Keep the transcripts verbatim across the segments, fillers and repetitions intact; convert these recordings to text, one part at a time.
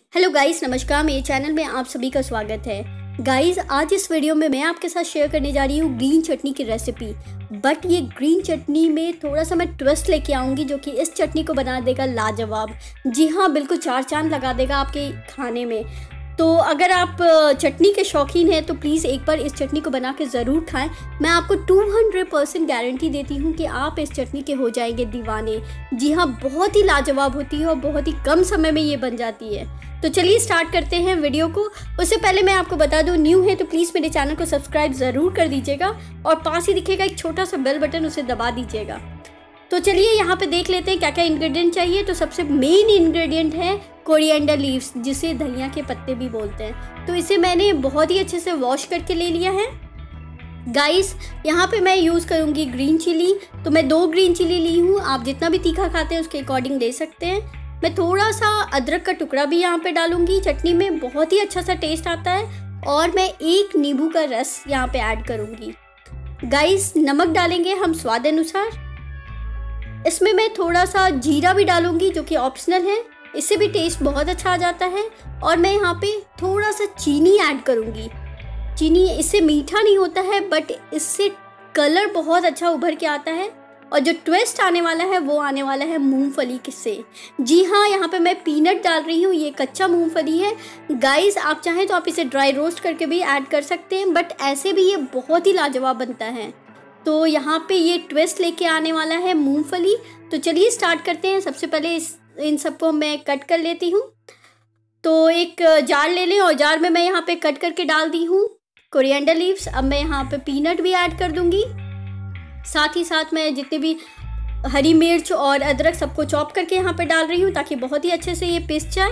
Hello guys, नमस्कार। मेरे channel में आप सभी का स्वागत है। गाइस, आज इस वीडियो में मैं आपके साथ शेयर करने जा रही हूँ ग्रीन चटनी की रेसिपी। बट ये ग्रीन चटनी में थोड़ा सा मैं ट्विस्ट लेके आऊँगी जो कि इस चटनी को बना देगा लाजवाब। जी हाँ, बिल्कुल चार चांद लगा देगा आपके खाने में। तो अगर आप चटनी के शौकीन हैं तो प्लीज़ एक बार इस चटनी को बना के ज़रूर खाएं। मैं आपको दो सौ परसेंट गारंटी देती हूँ कि आप इस चटनी के हो जाएंगे दीवाने। जी हाँ, बहुत ही लाजवाब होती है और बहुत ही कम समय में ये बन जाती है। तो चलिए स्टार्ट करते हैं वीडियो को। उससे पहले मैं आपको बता दूं, न्यू है तो प्लीज़ मेरे चैनल को सब्सक्राइब ज़रूर कर दीजिएगा और पास ही दिखेगा एक छोटा सा बेल बटन, उसे दबा दीजिएगा। तो चलिए यहाँ पे देख लेते हैं क्या क्या इंग्रेडिएंट चाहिए। तो सबसे मेन इंग्रेडिएंट है कोरिएंडर लीव्स, जिसे धनिया के पत्ते भी बोलते हैं। तो इसे मैंने बहुत ही अच्छे से वॉश करके ले लिया है। गाइस, यहाँ पे मैं यूज़ करूँगी ग्रीन चिली। तो मैं दो ग्रीन चिली ली हूँ। आप जितना भी तीखा खाते हैं उसके अकॉर्डिंग ले सकते हैं। मैं थोड़ा सा अदरक का टुकड़ा भी यहाँ पे डालूंगी। चटनी में बहुत ही अच्छा सा टेस्ट आता है। और मैं एक नींबू का रस यहाँ पे ऐड करूँगी। गाइस, नमक डालेंगे हम स्वाद अनुसार। इसमें मैं थोड़ा सा जीरा भी डालूंगी जो कि ऑप्शनल है, इससे भी टेस्ट बहुत अच्छा आ जाता है। और मैं यहाँ पे थोड़ा सा चीनी ऐड करूँगी। चीनी इससे मीठा नहीं होता है बट इससे कलर बहुत अच्छा उभर के आता है। और जो ट्विस्ट आने वाला है वो आने वाला है मूंगफली से। जी हाँ, यहाँ पे मैं पीनट डाल रही हूँ। ये कच्चा मूंगफली है। गाइस, आप चाहें तो आप इसे ड्राई रोस्ट करके भी ऐड कर सकते हैं, बट ऐसे भी ये बहुत ही लाजवाब बनता है। तो यहाँ पे ये ट्विस्ट लेके आने वाला है मूंगफली। तो चलिए स्टार्ट करते हैं। सबसे पहले इस इन सबको मैं कट कर लेती हूँ। तो एक जार ले लें और जार में मैं यहाँ पे कट करके डाल दी हूँ कोरिएंडर लीव्स। अब मैं यहाँ पे पीनट भी ऐड कर दूँगी। साथ ही साथ मैं जितने भी हरी मिर्च और अदरक सबको चॉप करके यहाँ पे डाल रही हूँ ताकि बहुत ही अच्छे से ये पिस जाए।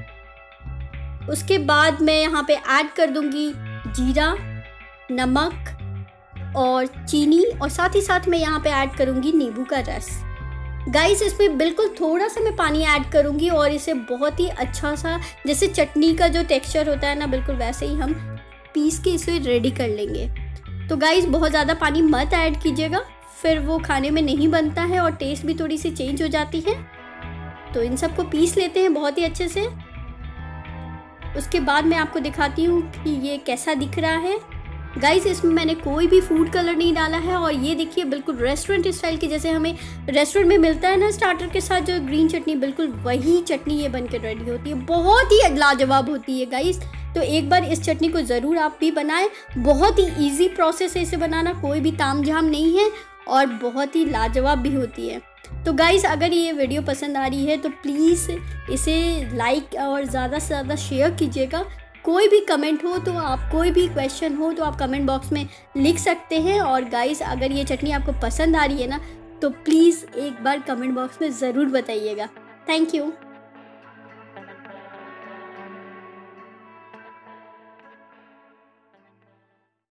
उसके बाद मैं यहाँ पे ऐड कर दूँगी जीरा, नमक और चीनी, और साथ ही साथ मैं यहाँ पे ऐड करूँगी नींबू का रस। गाइस, इसमें बिल्कुल थोड़ा सा मैं पानी ऐड करूँगी और इसे बहुत ही अच्छा सा, जैसे चटनी का जो टेक्सचर होता है ना, बिल्कुल वैसे ही हम पीस के इसे रेडी कर लेंगे। तो गाइस, बहुत ज़्यादा पानी मत ऐड कीजिएगा, फिर वो खाने में नहीं बनता है और टेस्ट भी थोड़ी सी चेंज हो जाती है। तो इन सबको पीस लेते हैं बहुत ही अच्छे से। उसके बाद मैं आपको दिखाती हूँ कि ये कैसा दिख रहा है। गाइस, इसमें मैंने कोई भी फूड कलर नहीं डाला है। और ये देखिए, बिल्कुल रेस्टोरेंट स्टाइल की, जैसे हमें रेस्टोरेंट में मिलता है ना स्टार्टर के साथ जो ग्रीन चटनी, बिल्कुल वही चटनी ये बन के रेडी होती है। बहुत ही लाजवाब होती है गाइस। तो एक बार इस चटनी को ज़रूर आप भी बनाएं। बहुत ही इजी प्रोसेस है इसे बनाना, कोई भी तामझाम नहीं है और बहुत ही लाजवाब भी होती है। तो गाइस, अगर ये वीडियो पसंद आ रही है तो प्लीज़ इसे लाइक और ज़्यादा से ज़्यादा शेयर कीजिएगा। कोई भी कमेंट हो तो आप, कोई भी क्वेश्चन हो तो आप कमेंट बॉक्स में लिख सकते हैं। और गाइस, अगर ये चटनी आपको पसंद आ रही है ना तो प्लीज़ एक बार कमेंट बॉक्स में ज़रूर बताइएगा। Thank you.